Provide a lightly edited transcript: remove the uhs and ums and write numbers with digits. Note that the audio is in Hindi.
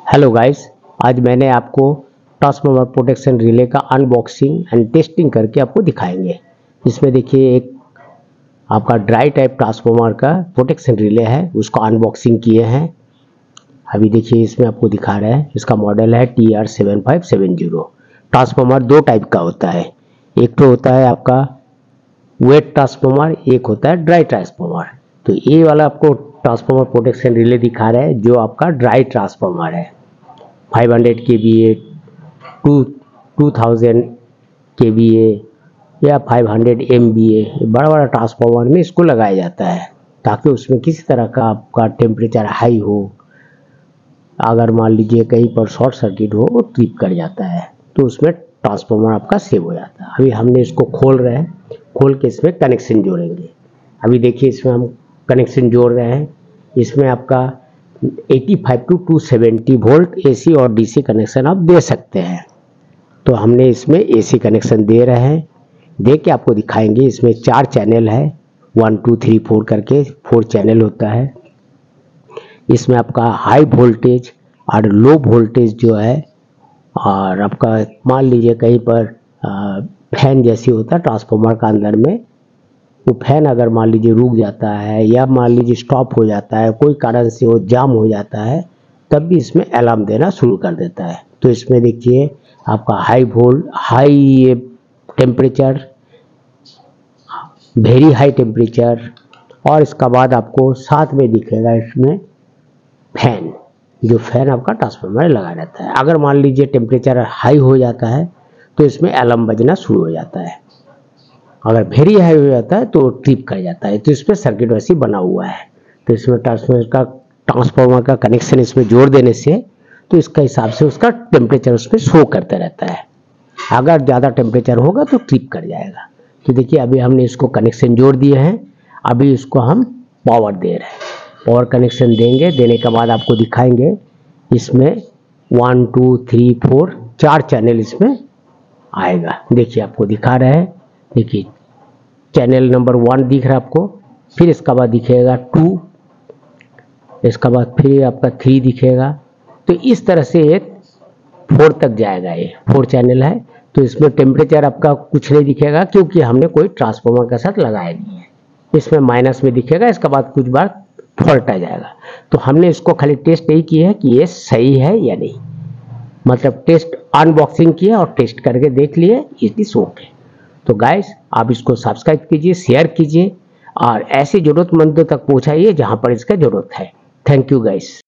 हेलो गाइस, आज मैंने आपको ट्रांसफार्मर प्रोटेक्शन रिले का अनबॉक्सिंग एंड टेस्टिंग करके आपको दिखाएंगे। इसमें देखिए एक आपका ड्राई टाइप ट्रांसफार्मर का प्रोटेक्शन रिले है, उसका अनबॉक्सिंग किए हैं। अभी देखिए इसमें आपको दिखा रहे हैं, इसका मॉडल है TR7570। ट्रांसफार्मर दो टाइप का होता है, एक तो होता है आपका वेट ट्रांसफार्मर, एक होता है ड्राई ट्रांसफार्मर। तो ये वाला आपको ट्रांसफार्मर प्रोटेक्शन रिले दिखा रहा है जो आपका ड्राई ट्रांसफार्मर है। 500 kVA, 2000 kVA या 500 MVA, बड़ा बड़ा ट्रांसफार्मर में इसको लगाया जाता है ताकि उसमें किसी तरह का आपका टेम्परेचर हाई हो, अगर मान लीजिए कहीं पर शॉर्ट सर्किट हो वो ट्रिप कर जाता है तो उसमें ट्रांसफार्मर आपका सेव हो जाता है। अभी हमने इसको खोल रहे हैं, खोल के इसमें कनेक्शन जोड़ेंगे। अभी देखिए इसमें हम कनेक्शन जोड़ रहे हैं। इसमें आपका 85 टू 270 वोल्ट AC और DC कनेक्शन आप दे सकते हैं। तो हमने इसमें AC कनेक्शन दे रहे हैं, दे के आपको दिखाएंगे। इसमें 4 चैनल है, 1 2 3 4 करके 4 चैनल होता है। इसमें आपका हाई वोल्टेज और लो वोल्टेज जो है, और आपका मान लीजिए कहीं पर फैन जैसी होता है ट्रांसफार्मर का अंदर में, वो फैन अगर मान लीजिए रुक जाता है या मान लीजिए स्टॉप हो जाता है, कोई कारण से वो जाम हो जाता है, तब भी इसमें अलार्म देना शुरू कर देता है। तो इसमें देखिए आपका high temperature, very high temperature, और इसका बाद आपको साथ में दिखेगा इसमें फैन, जो फैन आपका ट्रांसफार्मर में लगा रहता है। अगर मान लीजिए टेम्परेचर हाई हो जाता है तो इसमें अलार्म बजना शुरू हो जाता है। अगर वेरी हाई हो जाता है तो ट्रिप कर जाता है। तो इसमें सर्किट वैसे बना हुआ है। तो इसमें ट्रांसफार्मर का कनेक्शन इसमें जोड़ देने से तो इसका हिसाब से उसका टेम्परेचर उसमें शो करता रहता है। अगर ज़्यादा टेम्परेचर होगा तो ट्रिप कर जाएगा। तो देखिए अभी हमने इसको कनेक्शन जोड़ दिए हैं। अभी इसको हम पावर दे रहे हैं। पावर कनेक्शन देंगे, देने के बाद आपको दिखाएंगे। इसमें 1 2 3 4 4 चैनल इसमें आएगा। देखिए आपको दिखा रहे हैं। देखिए चैनल नंबर 1 दिख रहा है आपको, फिर इसका बाद दिखेगा 2, इसका बाद फिर आपका 3 दिखेगा। तो इस तरह से ये 4 तक जाएगा। ये 4 चैनल है। तो इसमें टेम्परेचर आपका कुछ नहीं दिखेगा क्योंकि हमने कोई ट्रांसफार्मर के साथ लगाया नहीं है। इसमें माइनस में दिखेगा, इसके बाद कुछ बार फॉल्ट आ जाएगा। तो हमने इसको खाली टेस्ट यही किया है कि ये सही है या नहीं, मतलब टेस्ट अनबॉक्सिंग किया और टेस्ट करके देख लिए, इट इज ओके। तो गाइस आप इसको सब्सक्राइब कीजिए, शेयर कीजिए और ऐसे ज़रूरतमंदों तक पहुंचाइए जहां पर इसका ज़रूरत है। Thank you guys.